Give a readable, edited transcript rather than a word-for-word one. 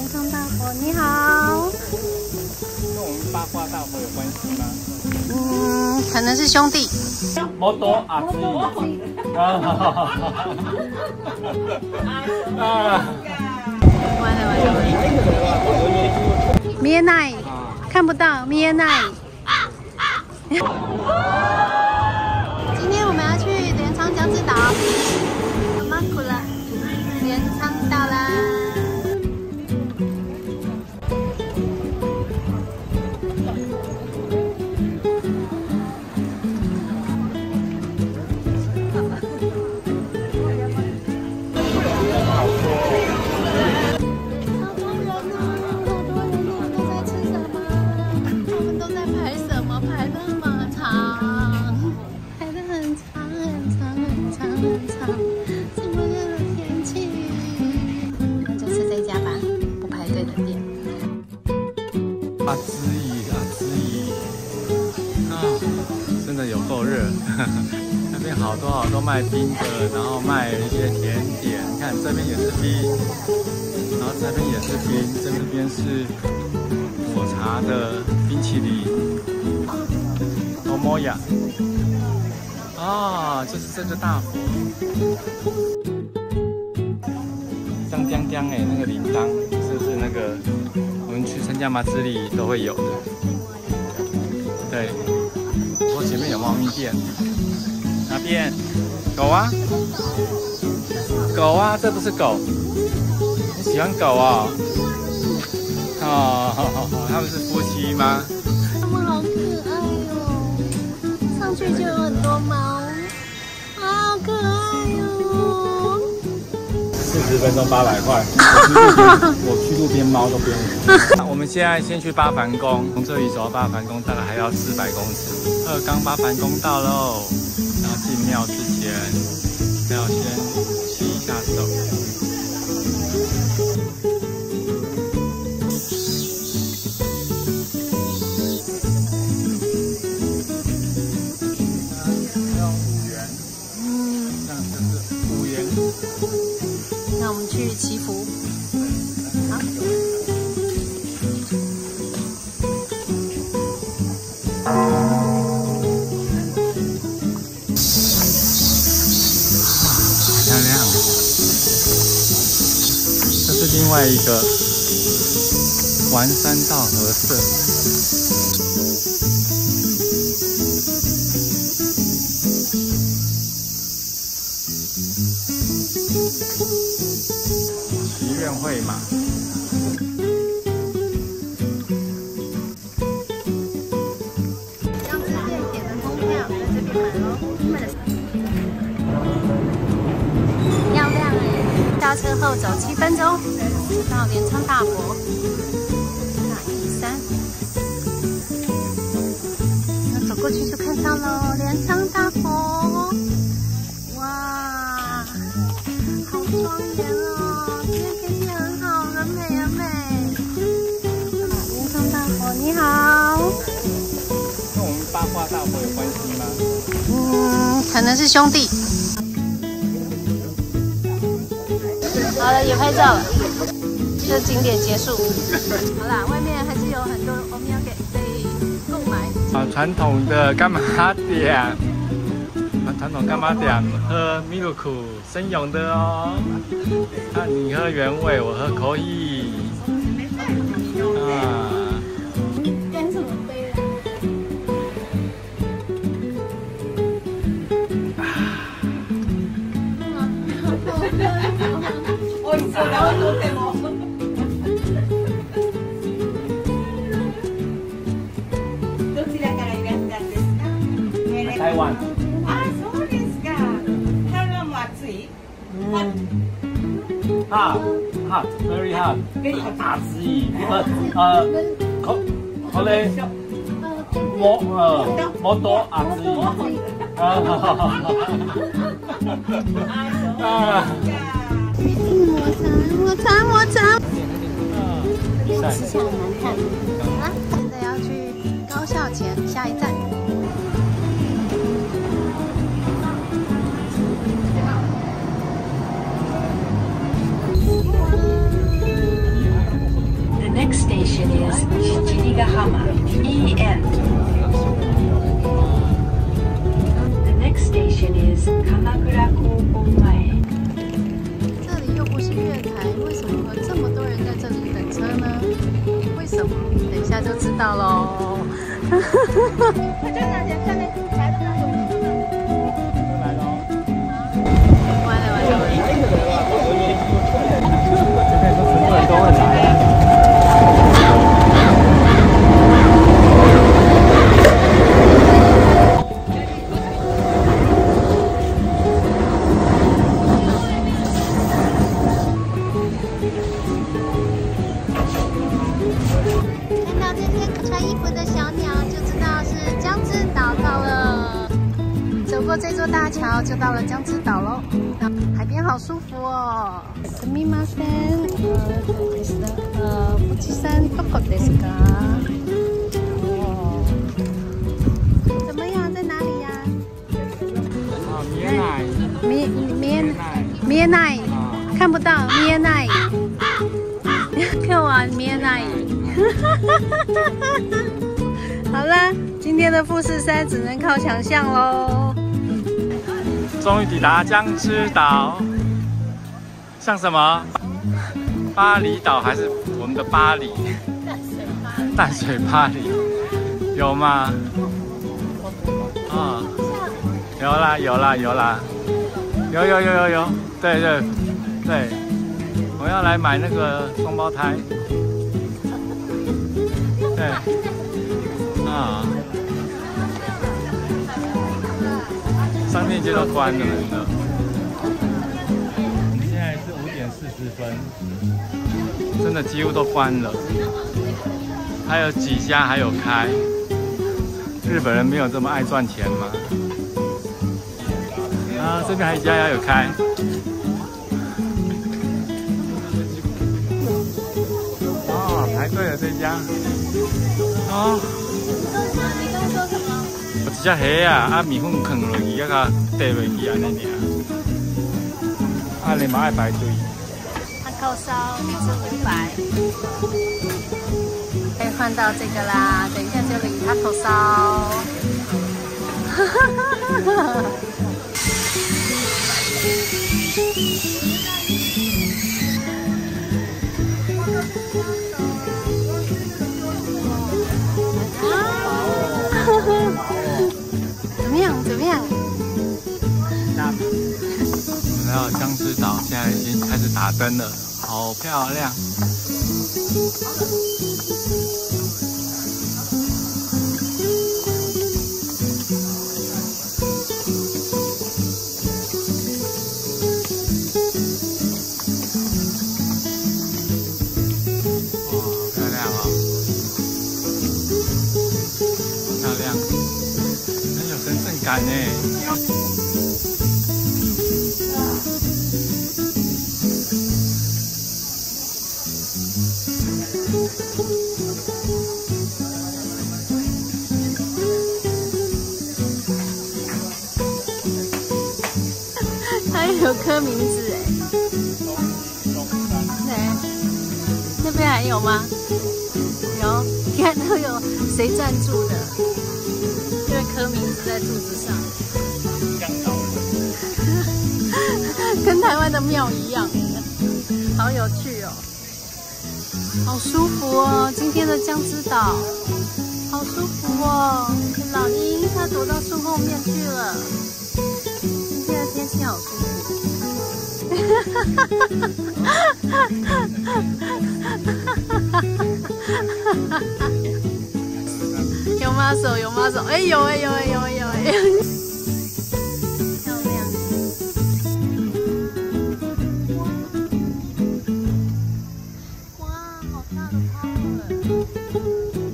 上大佛，你好。 跟我们八卦大佛有关系吗？ 可能是兄弟。 摩多阿兹完了。米耶奈，看不到米耶奈。今天我们要去镰仓江之岛。马库了，镰仓到啦。 阿兹伊啊，真的有够热。那边好多卖冰的，然后卖一些甜点。你看这边也是冰，然后这边也是冰，这边是抹茶的冰淇淋。欧摩亚啊，就是这个大佛。江哎，那个铃铛就是那个我们去参加马自里都会有的。对，我前面有猫咪店，哪边？狗啊，狗啊，这不是狗，你喜欢狗啊？哦，他们是夫妻吗？ 他们好可爱哦，上去就有很多猫，好可爱哦。 40分钟800块，我去路边猫都不用。我们现在先去八幡宫，从这里走到八幡宫大概还要400公尺。鹤冈八幡宫到喽，然后进庙之前要先洗一下手。 那我们去祈福。好。 漂亮。这是另外一个丸山稻荷社。祈愿会嘛。 江之店点的通票在这边买喽，漂亮哎！下车后走7分钟到镰仓大佛。那1、3，那走过去就看到喽，镰仓大佛。哇，好庄严哦！今天天气很好，很美很美。镰仓大佛你好。 跟我们八卦大佛有关系吗？ 可能是兄弟。好了，也拍照了，这景点结束。好啦，外面还是有很多欧米亚给可以购买。 传统的干妈店，传统干妈店喝米露库生饮的哦。你喝原味，我喝可以。 干什么杯啊？ 台湾。 あ、そうですか。台湾も暑い。 hot, very hot. 大之意，これもっと熱い。 抹茶。吃起来很难看。好啦，现在要去高校前下一站。 station is Chichigahama EN. The next station is Kamakura Kokou-mae. 这里又不是月台，为什么会这么多人在这里等车呢？为什么？等一下就知道喽。我就拿钱看那台的那种。来喽！完了。这边都是很多人来。过这座大桥就到了江之岛喽，海边好舒服哦。すみません、富士山どこですか？哦，怎么样？在哪里呀？見えない，看不到，見えない。今日は見えない。好了，今天的富士山只能靠想象喽。 终于抵达江之岛，像什么？巴厘岛还是我们的巴黎？淡水巴黎有吗？啊、有啦，有，对，我要来买那个双胞胎，对，啊。商店街都关了门了。现在是5点40分，真的几乎都关了。还有几家还有开。日本人没有这么爱赚钱吗？啊，这边还有一家还有开。哦，排队了这家。哦。一只虾啊，米粉放落去，啊个滴落去安尼尔。啊，你嘛爱排队。 汉口烧1只500，可以换到这个啦。等一下就领汉口烧。怎么样？ 我们来到江之岛，现在已经开始打灯了，好漂亮。感呢？ 还有刻名字哎，那边还有吗？有，你看都有谁赞助的？因为刻名字在柱子上，跟台湾的庙一样，好有趣哦，好舒服哦！今天的江之岛，好舒服哦！老鹰它躲到树后面去了。今天的天气好舒服。有吗手？哎，有哎。漂亮。哇，好大的泡了。